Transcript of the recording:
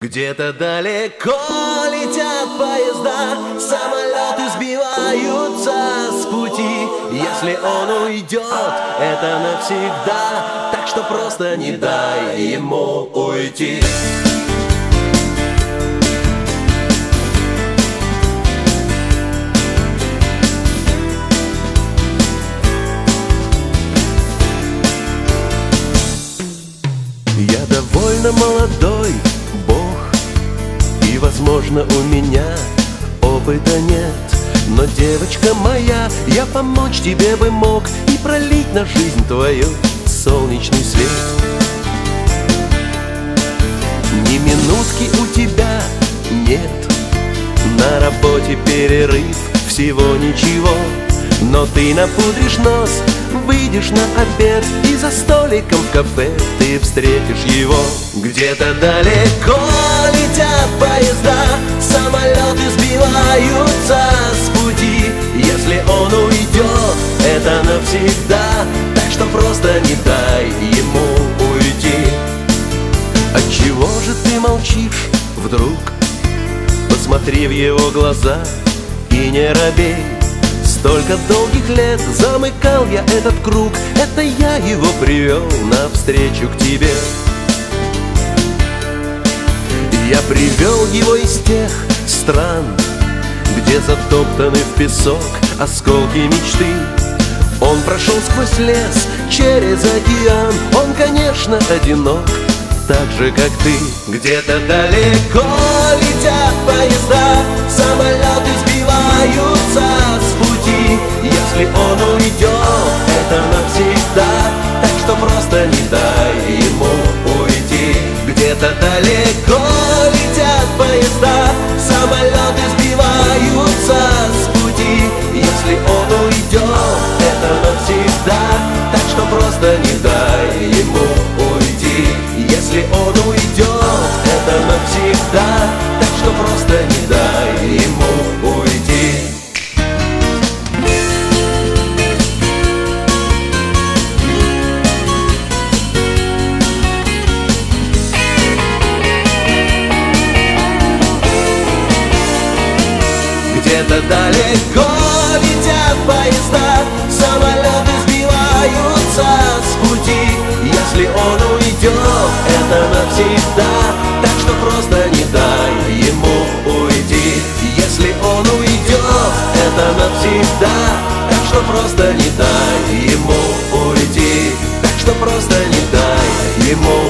Где-то далеко летят поезда, самолеты сбиваются с пути. Если он уйдет, это навсегда, так что просто не дай ему уйти. Я довольно молодой бог, и, возможно, у меня опыта нет. Но, девочка моя, я помочь тебе бы мог и пролить на жизнь твою солнечный свет. Ни минутки у тебя нет, на работе перерыв, всего ничего. Но ты напудришь нос, выйдешь на обед, и за столиком в кафе ты встретишь его. Где-то далеко летят поезда, самолеты сбиваются с пути. Если он уйдет, это навсегда, так что просто не дай ему уйти. Отчего же ты молчишь вдруг? Посмотри в его глаза и не робей. Столько долгих лет замыкал я этот круг, это я его привел навстречу к тебе. Я привел его из тех стран, где затоптаны в песок осколки мечты. Он прошел сквозь лес, через океан, он, конечно, одинок, так же, как ты. Где-то далеко летят поезда, самолеты сбиваются с пути. Если он уйдет, это навсегда, так что просто не дай ему уйти. Где-то далеко летят поезда, самолеты сбиваются с пути. Если он уйдет, это навсегда, так что просто не дай ему уйти. Если он уйдет, это навсегда, так что просто не дай ему уйти. Где-то далеко летят поезда, самолеты сбиваются с пути. Если он уйдет, это навсегда, так что просто не дай ему уйти. Если он уйдет, это навсегда, так что просто не дай ему уйти. Так что просто не дай ему